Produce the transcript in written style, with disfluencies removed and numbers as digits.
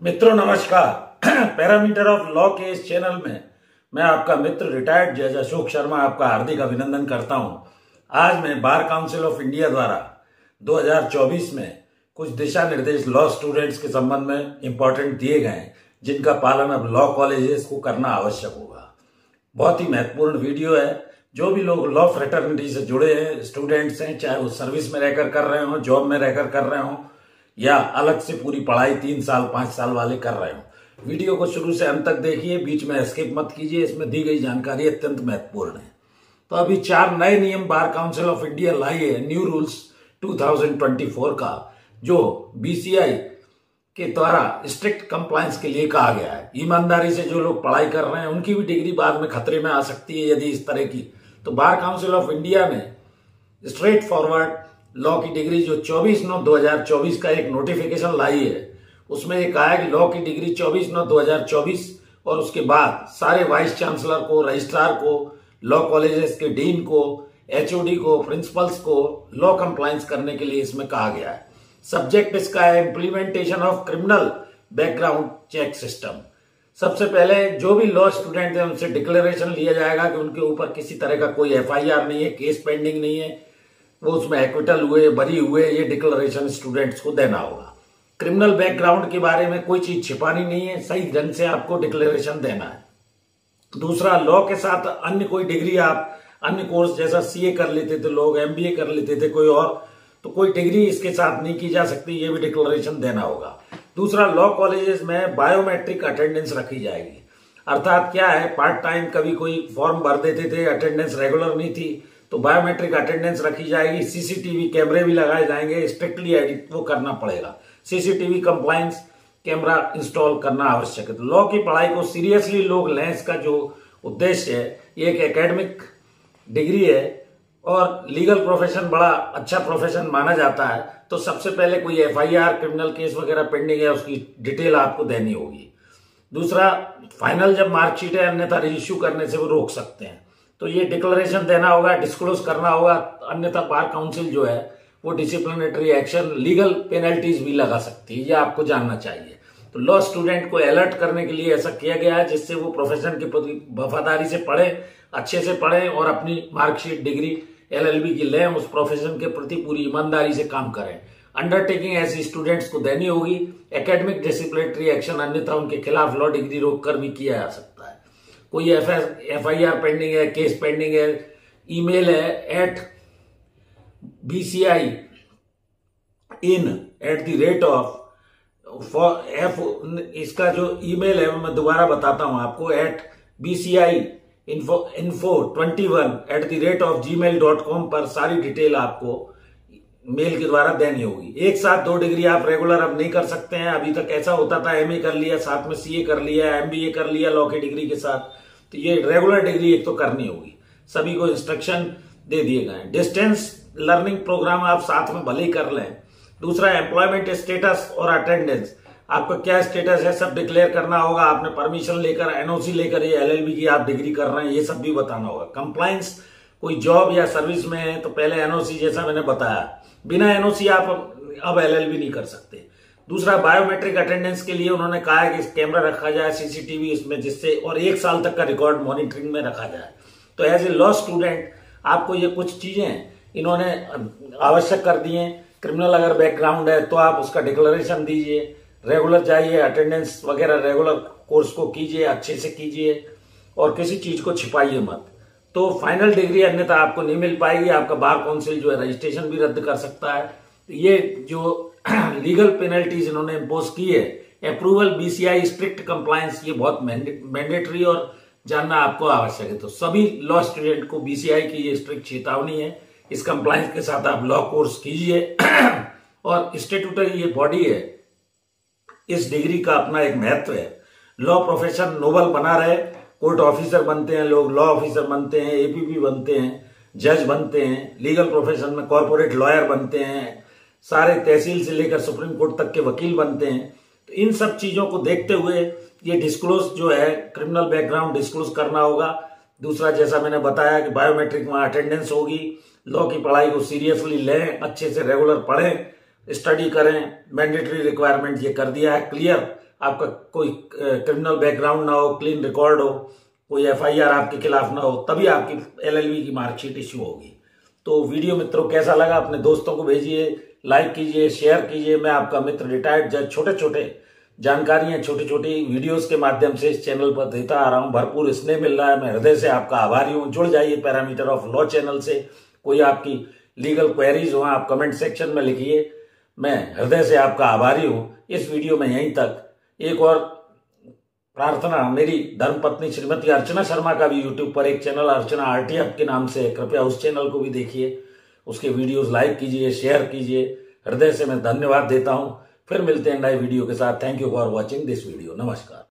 मित्रों नमस्कार। Parameter of law के इस चैनल में मैं आपका मित्र रिटायर्ड जज अशोक शर्मा आपका हार्दिक अभिनंदन करता हूं। आज मैं बार काउंसिल ऑफ इंडिया द्वारा 2024 में कुछ दिशा निर्देश लॉ स्टूडेंट्स के संबंध में इंपॉर्टेंट दिए गए हैं, जिनका पालन अब लॉ कॉलेजेस को करना आवश्यक होगा। बहुत ही महत्वपूर्ण वीडियो है। जो भी लोग लॉ फ्रेटर्निटी से जुड़े हैं, स्टूडेंट्स हैं, चाहे वो सर्विस में रहकर कर रहे हो, जॉब में रहकर कर रहे हो, या अलग से पूरी पढ़ाई 3 साल 5 साल वाले कर रहे हो, वीडियो को शुरू से अंत तक देखिए, बीच में एस्केप मत कीजिए। इसमें दी गई जानकारी अत्यंत महत्वपूर्ण है। तो अभी 4 नए नियम बार काउंसिल ऑफ इंडिया लाई है, न्यू रूल्स 2024 का, जो बीसीआई के द्वारा स्ट्रिक्ट कंप्लायंस के लिए कहा गया है। ईमानदारी से जो लोग पढ़ाई कर रहे हैं उनकी भी डिग्री बाद में खतरे में आ सकती है यदि इस तरह की। तो बार काउंसिल ऑफ इंडिया ने स्ट्रेट फॉरवर्ड लॉ की डिग्री जो 24/9/2024 का एक नोटिफिकेशन लाई है, उसमें ये कहा है कि लॉ की डिग्री 24/9/2024 और उसके बाद सारे वाइस चांसलर को, रजिस्ट्रार को, लॉ कॉलेजेस के डीन को, एचओडी को, प्रिंसिपल्स को लॉ कंप्लायंस करने के लिए इसमें कहा गया है। सब्जेक्ट इसका है implementation of criminal background check system. सबसे पहले जो भी लॉ स्टूडेंट है उनसे डिक्लेरेशन लिया जाएगा कि उनके ऊपर किसी तरह का कोई एफआईआर नहीं है, केस पेंडिंग नहीं है, वो उसमें एक्विटल हुए, बरी हुए, ये डिक्लेरेशन स्टूडेंट्स को देना होगा। क्रिमिनल बैकग्राउंड के बारे में कोई चीज छिपानी नहीं है, सही ढंग से आपको डिक्लेरेशन देना है। दूसरा, लॉ के साथ अन्य कोई डिग्री आप अन्य कोर्स जैसा सीए कर लेते थे लोग, एमबीए कर लेते थे कोई और, तो कोई डिग्री इसके साथ नहीं की जा सकती, ये भी डिक्लेरेशन देना होगा। दूसरा, लॉ कॉलेजेस में बायोमेट्रिक अटेंडेंस रखी जाएगी। अर्थात क्या है, पार्ट टाइम कभी कोई फॉर्म भर देते थे, अटेंडेंस रेगुलर नहीं थी, तो बायोमेट्रिक अटेंडेंस रखी जाएगी। सीसीटीवी कैमरे भी लगाए जाएंगे, स्ट्रिक्टली एडिट वो करना पड़ेगा। सीसीटीवी कंप्लायंस कैमरा इंस्टॉल करना आवश्यक है। तो लॉ की पढ़ाई को सीरियसली लोग लें। इसका जो उद्देश्य है, ये एक एकेडमिक डिग्री है और लीगल प्रोफेशन बड़ा अच्छा प्रोफेशन माना जाता है। तो सबसे पहले कोई एफआईआर, क्रिमिनल केस वगैरह पेंडिंग है, उसकी डिटेल आपको देनी होगी। दूसरा, फाइनल जब मार्कशीट है, अन्यथा इश्यू करने से वो रोक सकते हैं, तो ये डिक्लेरेशन देना होगा, डिस्क्लोज करना होगा। अन्यथा बार काउंसिल जो है वो डिसिप्लिनरी एक्शन, लीगल पेनल्टीज भी लगा सकती है, ये आपको जानना चाहिए। तो लॉ स्टूडेंट को अलर्ट करने के लिए ऐसा किया गया है, जिससे वो प्रोफेशन के प्रति वफादारी से पढ़े, अच्छे से पढ़े और अपनी मार्कशीट, डिग्री एलएलबी की लें, उस प्रोफेशन के प्रति पूरी ईमानदारी से काम करें। अंडरटेकिंग ऐसी स्टूडेंट्स को देनी होगी। एकेडमिक डिसिप्लिनरी एक्शन अन्यथा उनके खिलाफ लॉ डिग्री रोक कर भी किया जा सकता है। कोई एफआईआर पेंडिंग है, केस पेंडिंग है, ईमेल है bci@f, इसका जो ईमेल है मैं दोबारा बताता हूं आपको, @bci info21@gmail.com पर सारी डिटेल आपको मेल के द्वारा देनी होगी। एक साथ 2 डिग्री आप रेगुलर अब नहीं कर सकते हैं। अभी तक ऐसा होता था, एमए कर लिया, साथ में सीए कर लिया, एमबीए कर लिया लॉ की डिग्री के साथ, तो ये रेगुलर डिग्री एक तो करनी होगी। सभी को इंस्ट्रक्शन दे दिए गए। डिस्टेंस लर्निंग प्रोग्राम आप साथ में भले ही कर लें। दूसरा, एम्प्लॉयमेंट स्टेटस और अटेंडेंस, आपका क्या स्टेटस है सब डिक्लेयर करना होगा। आपने परमिशन लेकर, एनओसी लेकर ये एलएलबी की आप डिग्री कर रहे हैं, ये सब भी बताना होगा। कंप्लायंस, कोई जॉब या सर्विस में है तो पहले एनओसी, जैसा मैंने बताया, बिना एनओसी आप अब एलएलबी नहीं कर सकते। दूसरा, बायोमेट्रिक अटेंडेंस के लिए उन्होंने कहा है कि कैमरा रखा जाए, सीसीटीवी इसमें, जिससे और 1 साल तक का रिकॉर्ड मॉनिटरिंग में रखा जाए। तो एज ए लॉ स्टूडेंट आपको ये कुछ चीजें इन्होंने आवश्यक कर दी हैं। क्रिमिनल अगर बैकग्राउंड है तो आप उसका डिक्लेरेशन दीजिए, रेगुलर जाइए, अटेंडेंस वगैरह रेगुलर कोर्स को कीजिए, अच्छे से कीजिए और किसी चीज को छिपाइए मत। तो फाइनल डिग्री अन्यथा आपको नहीं मिल पाएगी। आपका बार काउंसिल जो है रजिस्ट्रेशन भी रद्द कर सकता है। तो ये जो लीगल पेनल्टीज इन्होंने इम्पोज की है, अप्रूवल बीसीआई स्ट्रिक्ट कंप्लायंस, ये बहुत मैंडेटरी और जानना आपको आवश्यक है। तो सभी लॉ स्टूडेंट को बीसीआई की ये स्ट्रिक्ट चेतावनी है। इस कंप्लायंस के साथ आप लॉ कोर्स कीजिए और स्टेट्यूटरी ये बॉडी है, इस डिग्री का अपना एक महत्व है। लॉ प्रोफेशन नोबल बना रहे, कोर्ट ऑफिसर बनते हैं लोग, लॉ ऑफिसर बनते हैं, एपीपी बनते हैं, जज बनते हैं, लीगल प्रोफेशन में कॉर्पोरेट लॉयर बनते हैं, सारे तहसील से लेकर सुप्रीम कोर्ट तक के वकील बनते हैं। तो इन सब चीजों को देखते हुए ये डिस्क्लोज जो है, क्रिमिनल बैकग्राउंड डिस्क्लोज करना होगा। दूसरा, जैसा मैंने बताया कि बायोमेट्रिक वहां अटेंडेंस होगी। लॉ की पढ़ाई को सीरियसली लें, अच्छे से रेगुलर पढ़ें, स्टडी करें। मैंडेटरी रिक्वायरमेंट ये कर दिया है क्लियर। आपका कोई क्रिमिनल बैकग्राउंड ना हो, क्लीन रिकॉर्ड हो, कोई एफआईआर आपके खिलाफ ना हो, तभी आपकी एलएलबी की मार्कशीट इश्यू होगी। तो वीडियो मित्रों कैसा लगा अपने दोस्तों को भेजिए, लाइक कीजिए, शेयर कीजिए। मैं आपका मित्र रिटायर्ड जज छोटे छोटे जानकारियां छोटी छोटी वीडियोस के माध्यम से इस चैनल पर देता आ रहा हूं, भरपूर स्नेह मिल रहा है। मैं हृदय से आपका आभारी हूं। जुड़ जाइए पैरामीटर ऑफ लॉ चैनल से। कोई आपकी लीगल क्वेरीज हो आप कमेंट सेक्शन में लिखिए। मैं हृदय से आपका आभारी हूं। इस वीडियो में यहीं तक। एक और प्रार्थना, मेरी धर्मपत्नी श्रीमती अर्चना शर्मा का भी यूट्यूब पर एक चैनल अर्चना आरटीएफ के नाम से, कृपया उस चैनल को भी देखिए, उसके वीडियोस लाइक कीजिए, शेयर कीजिए। हृदय से मैं धन्यवाद देता हूं। फिर मिलते हैं नए वीडियो के साथ। Thank you for watching this video. नमस्कार।